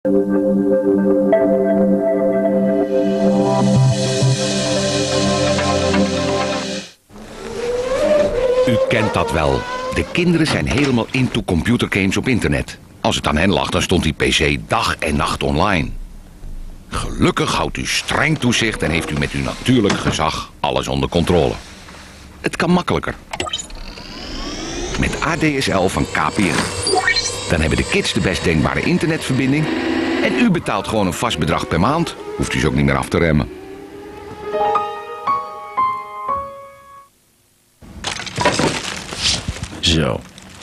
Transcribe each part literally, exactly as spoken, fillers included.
U kent dat wel. De kinderen zijn helemaal into computergames op internet. Als het aan hen lag, dan stond die pc dag en nacht online. Gelukkig houdt u streng toezicht en heeft u met uw natuurlijk gezag alles onder controle. Het kan makkelijker. Met A D S L van K P N. Dan hebben de kids de best denkbare internetverbinding. En u betaalt gewoon een vast bedrag per maand. Hoeft u ze ook niet meer af te remmen. Zo.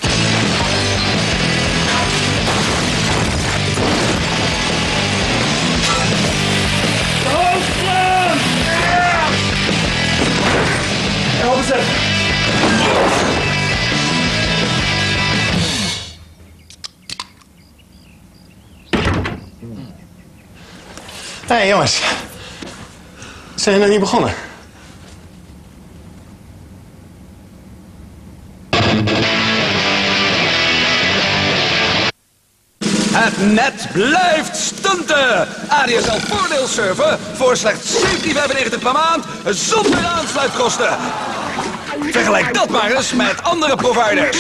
Hé hey, jongens, zijn jullie nog niet begonnen? Het net blijft stunten. A D S L voordeelserver voor slechts zeventien vijfennegentig per maand zonder aansluitkosten. Vergelijk dat maar eens met andere providers.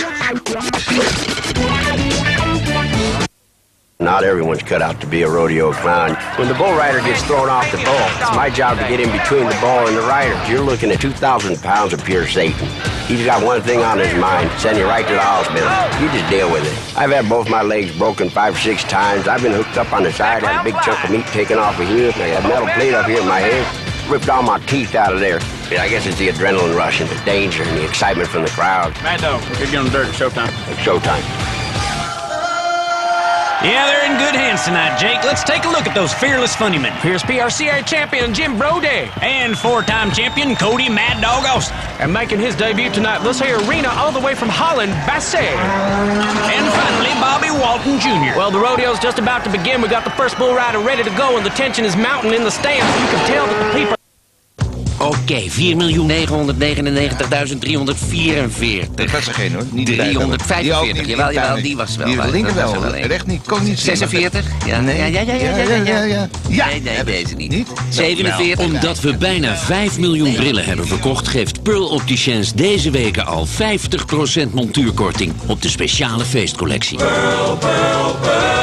Not everyone's cut out to be a rodeo clown. When the bull rider gets thrown off the bull, it's my job to get in between the bull and the rider. You're looking at two thousand pounds of pure Satan. He's got one thing on his mind, send you right to the hospital. You just deal with it. I've had both my legs broken five or six times. I've been hooked up on the side, had a big chunk of meat taken off of here. I got a metal plate up here in my head. Ripped all my teeth out of there. Yeah, I guess it's the adrenaline rush and the danger and the excitement from the crowd. Mad Dog, we're getting dirt. Showtime. It's showtime. Yeah, they're in good hands tonight, Jake. Let's take a look at those fearless funnymen. Here's P R C A champion Jim Brody. And four-time champion Cody Mad Dog Austin. And making his debut tonight, let's hear Arena all the way from Holland, Basset. And finally, Bobby Walton Junior Well, the rodeo's just about to begin. We got the first bull rider ready to go, and the tension is mounting in the stands. You can tell that the people... Oké, okay, vier miljoen negenhonderdnegenennegentigduizend driehonderdvierenveertig. Dat is er geen hoor, niet driehonderdvijfenveertig, jawel, jawel, die was wel. Die waar, linker wel, wel recht niet, kon niet. zesenveertig? Ja, nee. ja, ja, ja, ja, ja, ja, ja. ja. Nee, nee, deze niet. niet? zevenenveertig. Omdat we bijna vijf miljoen brillen hebben verkocht, geeft Pearl Opticians deze weken al vijftig procent montuurkorting op de speciale feestcollectie. Pearl, Pearl, Pearl.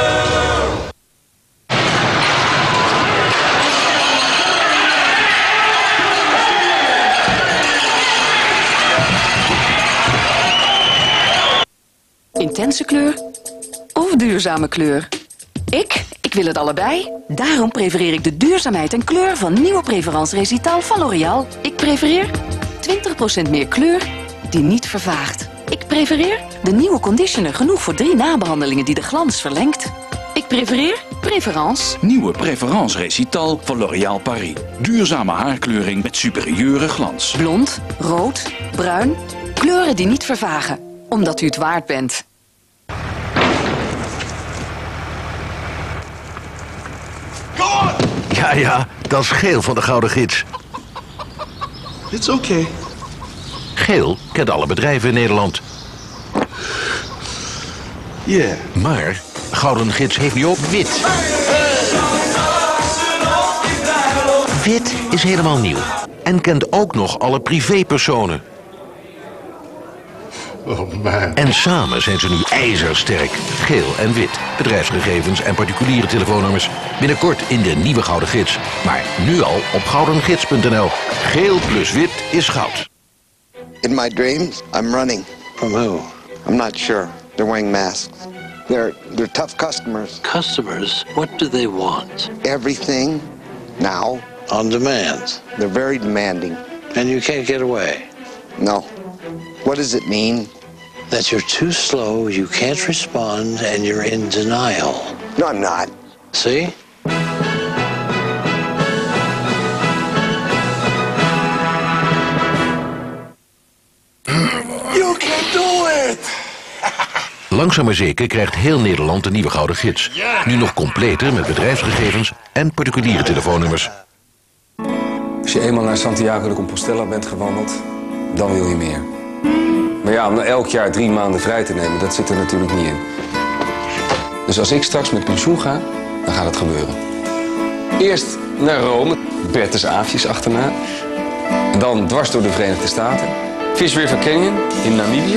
Intense kleur of duurzame kleur? Ik? Ik wil het allebei. Daarom prefereer ik de duurzaamheid en kleur van nieuwe Preference Resital van L'Oréal. Ik prefereer twintig procent meer kleur die niet vervaagt. Ik prefereer de nieuwe conditioner, genoeg voor drie nabehandelingen die de glans verlengt. Ik prefereer Preference. Nieuwe Preference Resital van L'Oréal Paris. Duurzame haarkleuring met superieure glans. Blond, rood, bruin. Kleuren die niet vervagen. Omdat u het waard bent. Ja, ja, dat is Geel van de Gouden Gids. It's okay. Geel kent alle bedrijven in Nederland. Ja. Yeah. Maar Gouden Gids heeft nu ook wit. Wit is helemaal nieuw. En kent ook nog alle privépersonen. Oh man. En samen zijn ze nu ijzersterk. Geel en wit. Bedrijfsgegevens en particuliere telefoonnummers. Binnenkort in de nieuwe Gouden Gids. Maar nu al op goudengids punt n l. Geel plus wit is goud. In my dreams, I'm running. From who? I'm not sure. They're wearing masks. They're, they're tough customers. Customers? What do they want? Everything. Now. On demand. They're very demanding. And you can't get away? No. What does it mean? That you're too slow, you can't respond, and you're in denial. No, I'm not. See? You can do it! Langzaam maar zeker krijgt heel Nederland de nieuwe Gouden Gids. Nu nog completer met bedrijfsgegevens en particuliere telefoonnummers. Als je eenmaal naar Santiago de Compostela bent gewandeld, dan wil je meer. Maar ja, om elk jaar drie maanden vrij te nemen, dat zit er natuurlijk niet in. Dus als ik straks met pensioen ga, dan gaat het gebeuren. Eerst naar Rome, Bertus Aafjes achterna. Dan dwars door de Verenigde Staten. Fish River Canyon in Namibië.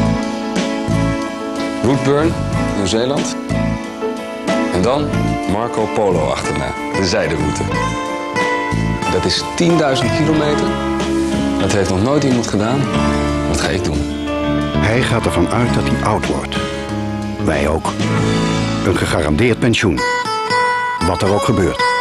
Woodburn, Nieuw-Zeeland. En dan Marco Polo achterna, de zijderoute. Dat is tienduizend kilometer. Dat heeft nog nooit iemand gedaan. Dat ga ik doen. Hij gaat ervan uit dat hij oud wordt. Wij ook. Een gegarandeerd pensioen. Wat er ook gebeurt.